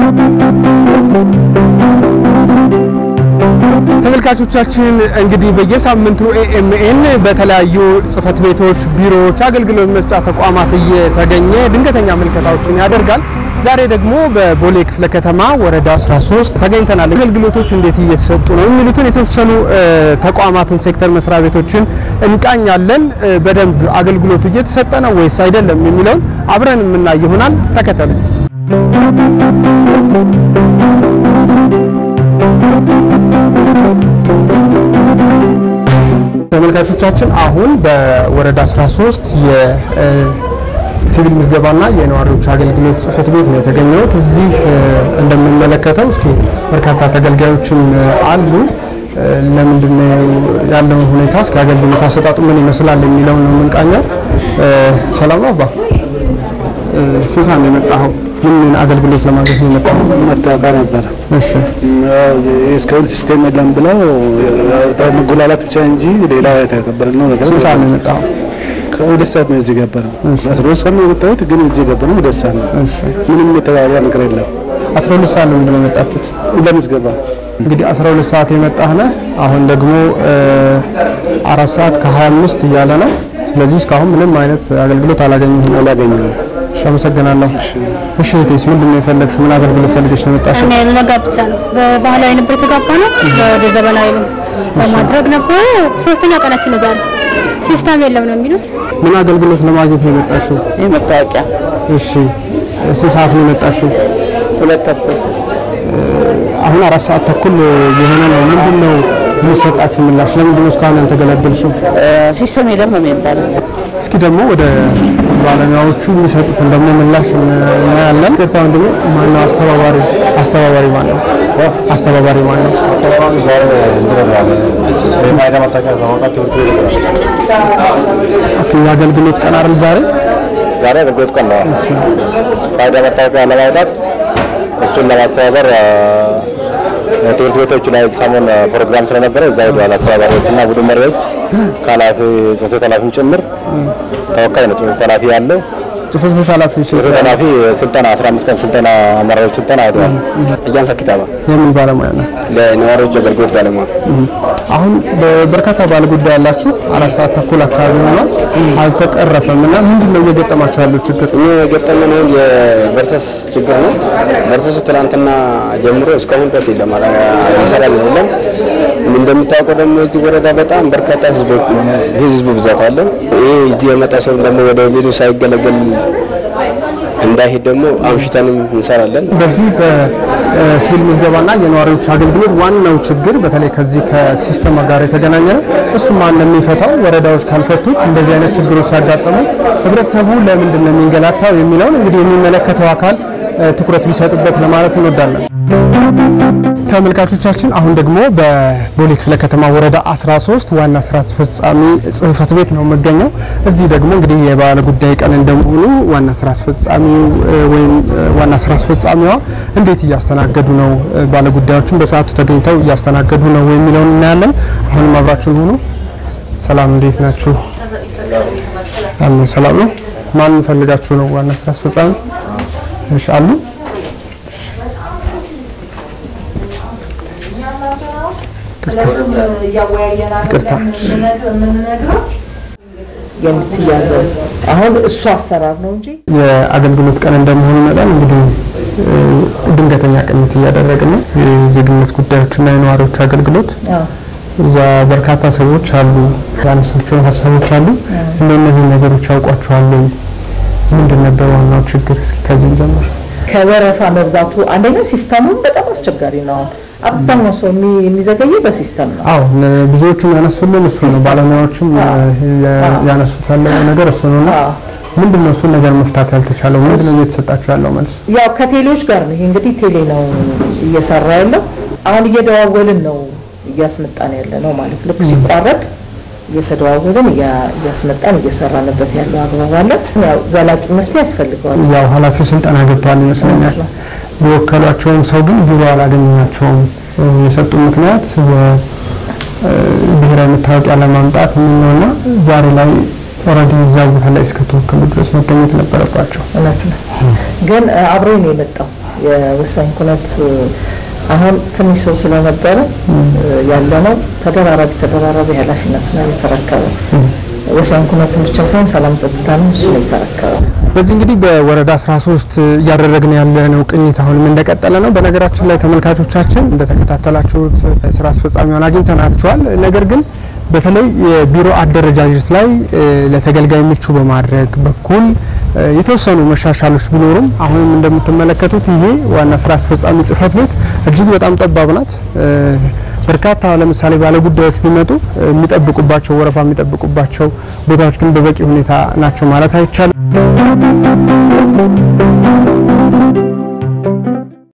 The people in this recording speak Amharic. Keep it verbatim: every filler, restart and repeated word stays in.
ተመልካቾቻችን እንግዲህ በየሳምንቱ ኤኤምኤን በተለያዩ ጽፈት ቤቶች ቢሮዎች አገልግሎት መስጫ ተቋማት እየተገኘ ድንገተኛ መልከታዎችን ያደርጋል ዛሬ ደግሞ በቦሌ ክፍለ ከተማ ወረዳ አስራ ሶስት ተገኝተናል አገልግሎቶች እንዴት እየተሰጡ ነው የሚሉትን የተወሰኑ ተቋማትን ሴክተር መስሪያ ቤቶችን እንቃኛለን በደንብ አገልግሎቱ እየተሰጠ ነው ወይስ አይደለም የሚለውን አብረን ምናይ ይሆናል ተከተሉ ተመልካቾቻችን አሁን በወረዳ አስራ ሶስት የሲቪል ምዝገባና የነዋሪዎች አገልግሎት ጽፈት ቤት ነው የተገኘው እዚህ እንደምንመለከተው እስኪ በርካታ ተገልጋዮችም አሉ ለምንድነው ያለው ሁኔታ እስኪ አገልግሎት አሰጣጡ ምን ይመስላል የሚለው ነው መንቃኛው ሰላም ነው አባ ሲሳን የመጣው ምን አገልግሎት ለማግኘት ነው የመጣው መጣቃ ነበር እሺ እስካሁን ሲስተም የለም ብለው መጉላላት ብቻ እንጂ ሌላ የተከበረው ነገር ሲሳን የመጣው ከወደ ሰዓት ነው እዚህ ገበረ አስራ ሁለት ሰዓት ነው የመጣሁት ግን እዚህ ገበረ ወደ ሰዓት ነው እሺ ምንም የተባለ ነገር የለም አስራ ሁለት ሰዓት ነው እንደው የመጣችሁት ለምዝገባ እንግዲህ አስራ ሁለት ሰዓት የመጣህነ አሁን ደግሞ አራት ሰዓት ከሀያ አምስት እያለ ነው ስለዚህ እስካሁን ምንም አይነት አገልግሎት አላገኘንም አላገኘንም ሸመሰገናለሁ እሺ እቴስ ምንድነው የፈለግሽው ምን አገልግሎት ፈልገሽ ነው የመጣሽው እኔ ለጋብቻ ነው በባህላዊ ነበር ተጋባነው ወደ ዘመናዊ በማድረግ ነበር ሶስተኛ ቀናችን ነው ዛሬ ሲስተም የለም ነው የሚሉት ምን አገልግሎት ለማግኘት ነው የመጣሽው የመታወቂያ እሺ ስንት ሰዓት ነው የመጣሽው ሁለት ተኩል አሁን አራት ሰዓት ተኩል የሆነ ነው ምንድነው የሚሰጣችሁ ምላሽ ለምንድነው እስካሁን ያልተገለገልሽው ሲስተም የለም ነው የሚባለው እስኪ ደግሞ ወደ ባለሙያዎቹ የሚሰጡትን ደግሞ ምላሽ እናያለን ከታው ደግሞ ማነው አስተባባሪ አስተባባሪ ማነው አስተባባሪ ማነው ተባባሪ ጋር እንደራለ የማይዳ ማታካ ማውጣት ይወጣ ኦኬ አገልግሎት ቀን አይደል ዛሬ ዛሬ አገልግሎት ቀን ነው እሺ ማይዳ ማታካ ለማውጣት እሱን ለማስተባበር ትምህርት ቤቶች ላይ ሰሞን ፕሮግራም ስለነበረ እዛው ያለ አስተባባሪዎችና ቡድን መሪዎች ካላፊ ጽፈት ኃላፊም ጭምር ተወካይ ነው ጽፈት ኃላፊ ያለው ጽፈት ቤት ኃላፊ ጽፈት ኃላፊ ስልጠና አስራ አምስት ቀን ስልጠና አመራሮች ስልጠና አይደለም እያንሳ ኪታባ የምን ባለሙያ ነው ለነዋሪዎች አገልግሎት ባለሙያ አሁን በርካታ ባለጉዳይ ያላችሁ አራት ሰዓት ተኩል አካባቢ ነው አልተቀረፈምና ምንድነው እየገጠማችሁ ያለው ችግር የገጠመነው የቨርሰስ ችግር ነው ቨርሰስ ትላንትና ጀምሮ እስካሁን ድረስ ይለማራ ይሰራል አይደለም እንደምታውቀው ደግሞ እዚህ ወረዳ በጣም በርካታ ህዝብ ህዝብ ብዛት አለ ይሄ እዚህ የመጣ ሰው ደግሞ ወደ ቤቱ ሳይገለገል እንዳይሄድ ደግሞ አምሽተንም እንሰራለን በዚህ በሲቪል ምዝገባና የነዋሪዎች አገልግሎት ዋናው ችግር በተለይ ከዚህ ከሲስተም ጋር የተገናኘ ነው እሱ ማን ነው የሚፈታው ወረዳዎች ካልፈቱት እንደዚህ አይነት ችግሮች ሲያጋጥሙ ህብረተሰቡ ለምንድን ነው የሚንገላታው የሚለውን እንግዲህ የሚመለከተው አካል ትኩረት ቢሰጥበት ለማለት እንወዳለን ተመልካቾቻችን አሁን ደግሞ በቦሌ ክፍለ ከተማ ወረዳ አስራ ሶስት ዋና ስራ አስፈጻሚ ጽህፈት ቤት ነው መገኘው እዚህ ደግሞ እንግዲህ የባለ ጉዳይ ቀን እንደሆኑ ዋና ስራ አስፈጻሚው ወይም ዋና ስራ አስፈጻሚዋ እንዴት እያስተናገዱ ነው ባለ ጉዳዮችን በሰዓቱ ተገኝተው እያስተናገዱ ነው የሚለውን እናያለን አሁን አብራችሁን ሆኖ ሰላም እንዴት ናችሁ አሜን ሰላም ነው ማን ፈልጋችሁ ነው ዋና ስራ አስፈጻሚ እሺ አሉ ያወያየናል ምንነግረው የምትያዘው አሁን እሱ አሰራር ነው እንጂ የአገልግሎት ቀን እንደመሆኑ መጠን እንግዲህ ድንገተኛ ቅኝት እያደረግን ነው የዜግነት ጉዳዮችና የነዋሪዎች አገልግሎት እዛ በርካታ ሰዎች አሉ ያነሳቸው ሀሳቦች አሉ እነዚህ ነገሮች ያውቋቸዋል ምንድን ነበር ዋናው ችግር እስኪ ከዚህ ጀምር ከወረፋ መብዛቱ አንደኛ ሲስተሙን በጣም አስቸጋሪ ነው አብዛኛው ሰው የሚዘገየው በሲስተም ነው አዎ ብዙዎቹ ያነሱልን እሱ ነው ባለሙያዎችም ያነሱት ያለው ነገር እሱ ነውና ምንድነው እሱ ነገር መፍታት ያልተቻለው ምንድነው እየተሰጣቸው ያለው መልስ ያው ከቴሌዎች ጋር ነው ይሄ እንግዲህ ቴሌ ነው እየሰራ ያለው አሁን እየደዋወልን ነው እያስመጣን ያለ ነው ማለት ልክ ሲቋረጥ እየተደዋወልን እያስመጣን እየሰራንበት ያለው አግባብ አለ ያው ዘላቂ መፍትሄ ያስፈልጋል ያው ኃላፊ ስልጣን አገብቷል ይመስለኛል ወከሏቸውን ሰው ግን ቢሮ አላገኘናቸውም የሰጡ ምክንያት ብሔራዊ መታወቂያ ለማምጣት ምንነውና ዛሬ ላይ ኦሬዲ እዛው ቦታ ላይ እስከተወከሉ ድረስ መገኘት ነበረባቸው እውነት ነው ግን አብሮኝ ነው የመጣው የወሳኝ ኩነት አሁን ትንሽ ሰው ስለነበረ ያለነው ተደራራቢ ተደራራቢ ኃላፊነት ነው የተረከበው። ወሳኝ ኩነትን ብቻ ሳይሆን ሰላም ጸጥታንም እሱ ነው የተረከበው። በዚህ እንግዲህ በወረዳ አስራ ሶስት እያደረግን ያለነው ቅኝት አሁንም እንደቀጠለ ነው። በነገራችን ላይ ተመልካቾቻችን እንደተከታተላችሁት ስራ አስፈጻሚውን አግኝተናቸዋል። ነገር ግን በተለይ የቢሮ አደረጃጀት ላይ ለተገልጋይ ምቹ በማድረግ በኩል የተወሰኑ መሻሻሎች ቢኖሩም አሁንም እንደምትመለከቱት ይሄ ዋና ስራ አስፈጻሚ ጽህፈት ቤት እጅግ በጣም ጠባብ ናት። በርካታ ለምሳሌ ባለ ጉዳዮች ቢመጡ የሚጠብቁባቸው ወረፋ የሚጠብቁባቸው ቦታዎች ግን በበቂ ሁኔታ ናቸው ማለት አይቻልም።